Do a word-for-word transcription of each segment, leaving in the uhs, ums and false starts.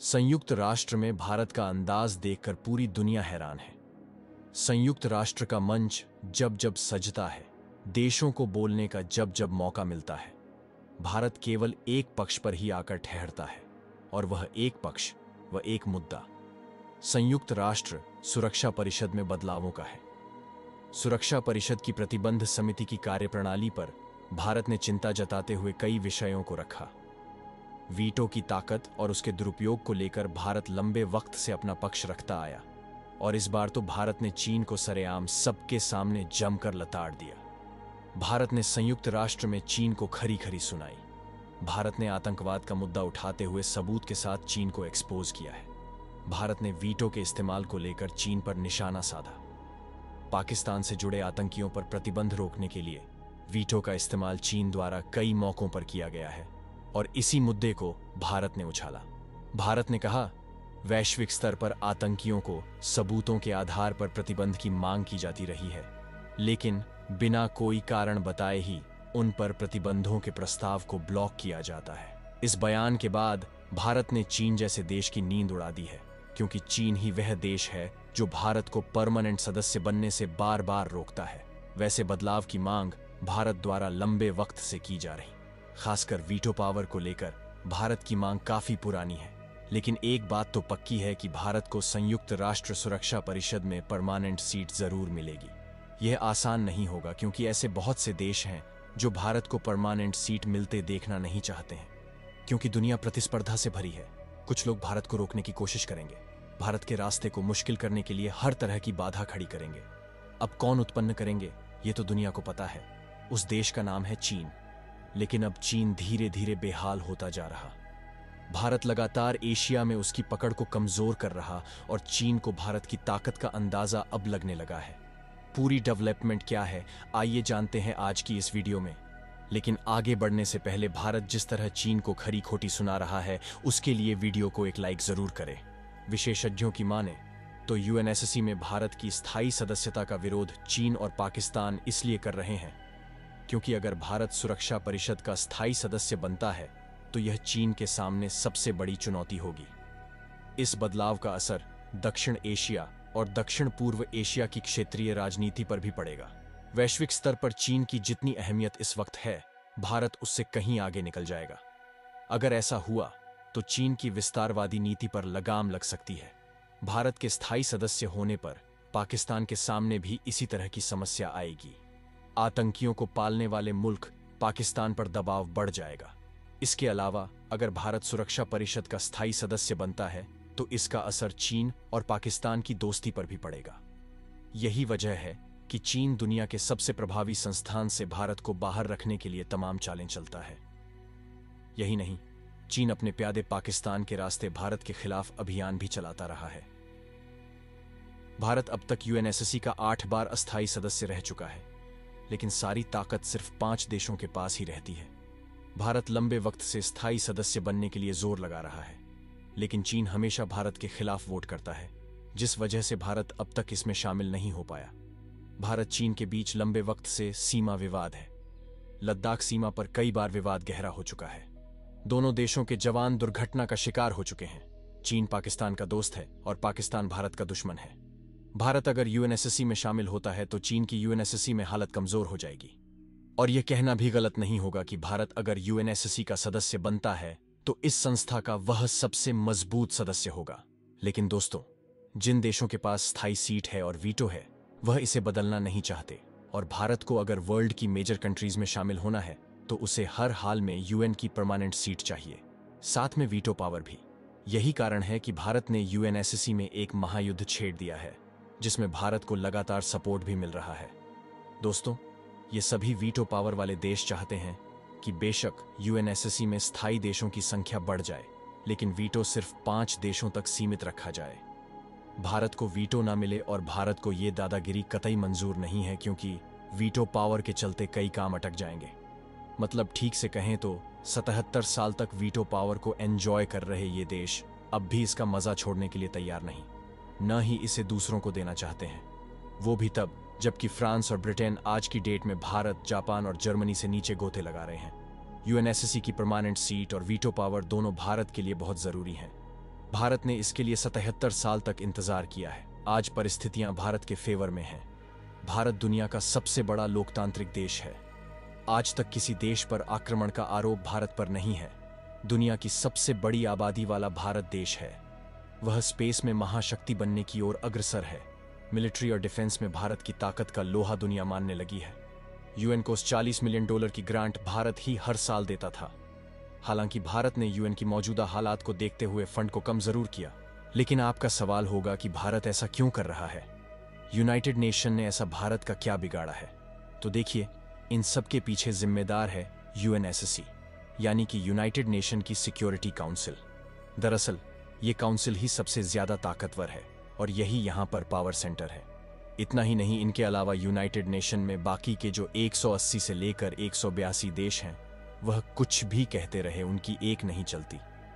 संयुक्त राष्ट्र में भारत का अंदाज देखकर पूरी दुनिया हैरान है। संयुक्त राष्ट्र का मंच जब जब सजता है, देशों को बोलने का जब जब मौका मिलता है, भारत केवल एक पक्ष पर ही आकर ठहरता है, और वह एक पक्ष, वह एक मुद्दा संयुक्त राष्ट्र सुरक्षा परिषद में बदलावों का है। सुरक्षा परिषद की प्रतिबंध समिति की कार्यप्रणाली पर भारत ने चिंता जताते हुए कई विषयों को रखा। वीटो की ताकत और उसके दुरुपयोग को लेकर भारत लंबे वक्त से अपना पक्ष रखता आया, और इस बार तो भारत ने चीन को सरेआम सबके सामने जमकर लताड़ दिया। भारत ने संयुक्त राष्ट्र में चीन को खरी खरी सुनाई। भारत ने आतंकवाद का मुद्दा उठाते हुए सबूत के साथ चीन को एक्सपोज किया है। भारत ने वीटो के इस्तेमाल को लेकर चीन पर निशाना साधा। पाकिस्तान से जुड़े आतंकियों पर प्रतिबंध रोकने के लिए वीटो का इस्तेमाल चीन द्वारा कई मौकों पर किया गया है, और इसी मुद्दे को भारत ने उछाला। भारत ने कहा, वैश्विक स्तर पर आतंकियों को सबूतों के आधार पर प्रतिबंध की मांग की जाती रही है, लेकिन बिना कोई कारण बताए ही उन पर प्रतिबंधों के प्रस्ताव को ब्लॉक किया जाता है। इस बयान के बाद भारत ने चीन जैसे देश की नींद उड़ा दी है, क्योंकि चीन ही वह देश है जो भारत को परमानेंट सदस्य बनने से बार बार रोकता है। वैसे बदलाव की मांग भारत द्वारा लंबे वक्त से की जा रही, खासकर वीटो पावर को लेकर भारत की मांग काफी पुरानी है। लेकिन एक बात तो पक्की है कि भारत को संयुक्त राष्ट्र सुरक्षा परिषद में परमानेंट सीट जरूर मिलेगी। यह आसान नहीं होगा, क्योंकि ऐसे बहुत से देश हैं जो भारत को परमानेंट सीट मिलते देखना नहीं चाहते हैं, क्योंकि दुनिया प्रतिस्पर्धा से भरी है। कुछ लोग भारत को रोकने की कोशिश करेंगे, भारत के रास्ते को मुश्किल करने के लिए हर तरह की बाधा खड़ी करेंगे। अब कौन उत्पन्न करेंगे, ये तो दुनिया को पता है। उस देश का नाम है चीन। लेकिन अब चीन धीरे धीरे बेहाल होता जा रहा। भारत लगातार एशिया में उसकी पकड़ को कमजोर कर रहा, और चीन को भारत की ताकत का अंदाजा अब लगने लगा है। पूरी डेवलपमेंट क्या है, आइए जानते हैं आज की इस वीडियो में। लेकिन आगे बढ़ने से पहले भारत जिस तरह चीन को खरी खोटी सुना रहा है, उसके लिए वीडियो को एक लाइक जरूर करें। विशेषज्ञों की माने तो यूएनएससी में भारत की स्थायी सदस्यता का विरोध चीन और पाकिस्तान इसलिए कर रहे हैं क्योंकि अगर भारत सुरक्षा परिषद का स्थायी सदस्य बनता है तो यह चीन के सामने सबसे बड़ी चुनौती होगी। इस बदलाव का असर दक्षिण एशिया और दक्षिण पूर्व एशिया की क्षेत्रीय राजनीति पर भी पड़ेगा। वैश्विक स्तर पर चीन की जितनी अहमियत इस वक्त है, भारत उससे कहीं आगे निकल जाएगा। अगर ऐसा हुआ तो चीन की विस्तारवादी नीति पर लगाम लग सकती है। भारत के स्थायी सदस्य होने पर पाकिस्तान के सामने भी इसी तरह की समस्या आएगी। आतंकियों को पालने वाले मुल्क पाकिस्तान पर दबाव बढ़ जाएगा। इसके अलावा अगर भारत सुरक्षा परिषद का स्थायी सदस्य बनता है तो इसका असर चीन और पाकिस्तान की दोस्ती पर भी पड़ेगा। यही वजह है कि चीन दुनिया के सबसे प्रभावी संस्थान से भारत को बाहर रखने के लिए तमाम चालें चलता है। यही नहीं, चीन अपने प्यादे पाकिस्तान के रास्ते भारत के खिलाफ अभियान भी चलाता रहा है। भारत अब तक यूएनएससी का आठ बार अस्थायी सदस्य रह चुका है, लेकिन सारी ताकत सिर्फ पांच देशों के पास ही रहती है। भारत लंबे वक्त से स्थायी सदस्य बनने के लिए जोर लगा रहा है, लेकिन चीन हमेशा भारत के खिलाफ वोट करता है, जिस वजह से भारत अब तक इसमें शामिल नहीं हो पाया। भारत चीन के बीच लंबे वक्त से सीमा विवाद है। लद्दाख सीमा पर कई बार विवाद गहरा हो चुका है। दोनों देशों के जवान दुर्घटना का शिकार हो चुके हैं। चीन पाकिस्तान का दोस्त है और पाकिस्तान भारत का दुश्मन है। भारत अगर यूएनएससी में शामिल होता है तो चीन की यूएनएससी में हालत कमजोर हो जाएगी। और यह कहना भी गलत नहीं होगा कि भारत अगर यूएनएससी का सदस्य बनता है तो इस संस्था का वह सबसे मजबूत सदस्य होगा। लेकिन दोस्तों, जिन देशों के पास स्थायी सीट है और वीटो है, वह इसे बदलना नहीं चाहते, और भारत को अगर वर्ल्ड की मेजर कंट्रीज में शामिल होना है तो उसे हर हाल में यूएन की परमानेंट सीट चाहिए, साथ में वीटो पावर भी। यही कारण है कि भारत ने यूएनएससी में एक महायुद्ध छेड़ दिया है, जिसमें भारत को लगातार सपोर्ट भी मिल रहा है। दोस्तों, ये सभी वीटो पावर वाले देश चाहते हैं कि बेशक यूएनएससी में स्थायी देशों की संख्या बढ़ जाए, लेकिन वीटो सिर्फ पांच देशों तक सीमित रखा जाए। भारत को वीटो ना मिले, और भारत को ये दादागिरी कतई मंजूर नहीं है, क्योंकि वीटो पावर के चलते कई काम अटक जाएंगे। मतलब ठीक से कहें तो सतहत्तर साल तक वीटो पावर को एंजॉय कर रहे ये देश अब भी इसका मजा छोड़ने के लिए तैयार नहीं, न ही इसे दूसरों को देना चाहते हैं। वो भी तब जबकि फ्रांस और ब्रिटेन आज की डेट में भारत, जापान और जर्मनी से नीचे गोते लगा रहे हैं। यूएनएससी की परमानेंट सीट और वीटो पावर दोनों भारत के लिए बहुत जरूरी हैं। भारत ने इसके लिए सतहत्तर साल तक इंतजार किया है। आज परिस्थितियां भारत के फेवर में हैं। भारत दुनिया का सबसे बड़ा लोकतांत्रिक देश है। आज तक किसी देश पर आक्रमण का आरोप भारत पर नहीं है। दुनिया की सबसे बड़ी आबादी वाला भारत देश है। वह स्पेस में महाशक्ति बनने की ओर अग्रसर है। मिलिट्री और डिफेंस में भारत की ताकत का लोहा दुनिया मानने लगी है। यूएन को चालीस मिलियन डॉलर की ग्रांट भारत ही हर साल देता था। हालांकि भारत ने यूएन की मौजूदा हालात को देखते हुए फंड को कम जरूर किया, लेकिन आपका सवाल होगा कि भारत ऐसा क्यों कर रहा है? यूनाइटेड नेशन ने ऐसा भारत का क्या बिगाड़ा है? तो देखिए, इन सब के पीछे जिम्मेदार है यूएनएससी, यानी कि यूनाइटेड नेशन की सिक्योरिटी काउंसिल। दरअसल ये काउंसिल ही सबसे ज्यादा ताकतवर है और यही यहां पर पावर सेंटर है। इतना ही नहीं, इनके अलावा यूनाइटेड नेशन में बाकी के जो एक सौ अस्सी से लेकर एक सौ बयासी देश हैं, वह कुछ भी कहते रहे, उनकी एक नहीं चलती।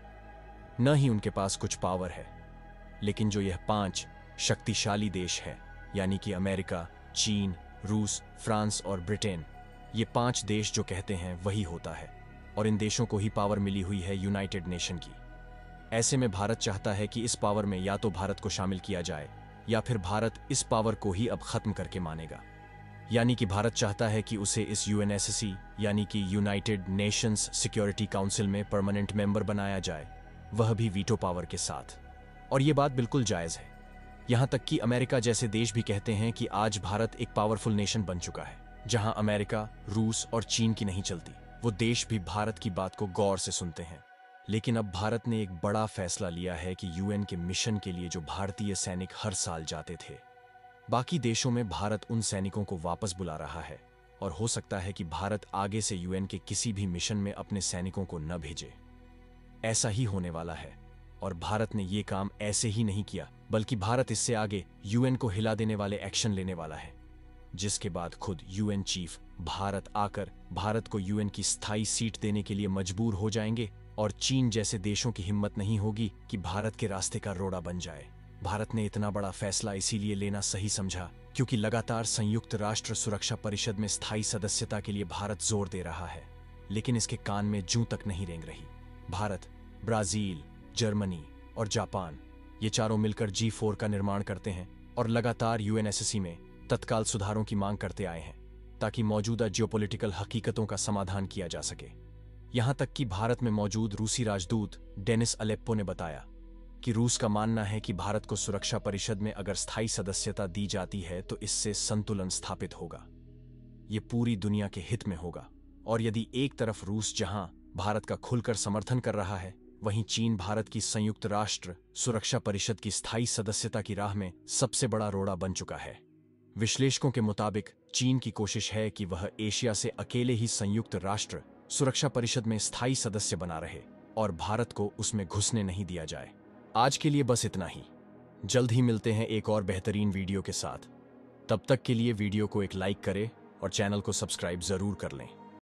न ही उनके पास कुछ पावर है। लेकिन जो यह पांच शक्तिशाली देश हैं, यानी कि अमेरिका, चीन, रूस, फ्रांस और ब्रिटेन, ये पांच देश जो कहते हैं वही होता है। और इन देशों को ही पावर मिली हुई है यूनाइटेड नेशन की। ऐसे में भारत चाहता है कि इस पावर में या तो भारत को शामिल किया जाए या फिर भारत इस पावर को ही अब खत्म करके मानेगा। यानी कि भारत चाहता है कि उसे इस यूएनएससी यानी कि यूनाइटेड नेशंस सिक्योरिटी काउंसिल में परमानेंट मेंबर बनाया जाए, वह भी वीटो पावर के साथ। और ये बात बिल्कुल जायज है। यहां तक कि अमेरिका जैसे देश भी कहते हैं कि आज भारत एक पावरफुल नेशन बन चुका है। जहां अमेरिका, रूस और चीन की नहीं चलती, वो देश भी भारत की बात को गौर से सुनते हैं। लेकिन अब भारत ने एक बड़ा फैसला लिया है कि यूएन के मिशन के लिए जो भारतीय सैनिक हर साल जाते थे, बाकी देशों में भारत उन सैनिकों को वापस बुला रहा है। और हो सकता है कि भारत आगे से यूएन के किसी भी मिशन में अपने सैनिकों को न भेजे। ऐसा ही होने वाला है। और भारत ने ये काम ऐसे ही नहीं किया, बल्कि भारत इससे आगे यूएन को हिला देने वाले एक्शन लेने वाला है, जिसके बाद खुद यूएन चीफ भारत आकर भारत को यूएन की स्थायी सीट देने के लिए मजबूर हो जाएंगे। और चीन जैसे देशों की हिम्मत नहीं होगी कि भारत के रास्ते का रोड़ा बन जाए। भारत ने इतना बड़ा फैसला इसीलिए लेना सही समझा क्योंकि लगातार संयुक्त राष्ट्र सुरक्षा परिषद में स्थायी सदस्यता के लिए भारत जोर दे रहा है, लेकिन इसके कान में जूं तक नहीं रेंग रही। भारत, ब्राजील, जर्मनी और जापान, ये चारों मिलकर जी फोर का निर्माण करते हैं और लगातार यूएनएससी में तत्काल सुधारों की मांग करते आए हैं ताकि मौजूदा जियोपॉलिटिकल हकीकतों का समाधान किया जा सके। यहां तक कि भारत में मौजूद रूसी राजदूत डेनिस अलेप्पो ने बताया कि रूस का मानना है कि भारत को सुरक्षा परिषद में अगर स्थायी सदस्यता दी जाती है तो इससे संतुलन स्थापित होगा। ये पूरी दुनिया के हित में होगा। और यदि एक तरफ रूस जहां भारत का खुलकर समर्थन कर रहा है, वहीं चीन भारत की संयुक्त राष्ट्र सुरक्षा परिषद की स्थायी सदस्यता की राह में सबसे बड़ा रोड़ा बन चुका है। विश्लेषकों के मुताबिक चीन की कोशिश है कि वह एशिया से अकेले ही संयुक्त राष्ट्र सुरक्षा परिषद में स्थायी सदस्य बना रहे और भारत को उसमें घुसने नहीं दिया जाए। आज के लिए बस इतना ही। जल्द ही मिलते हैं एक और बेहतरीन वीडियो के साथ। तब तक के लिए वीडियो को एक लाइक करें और चैनल को सब्सक्राइब जरूर कर लें।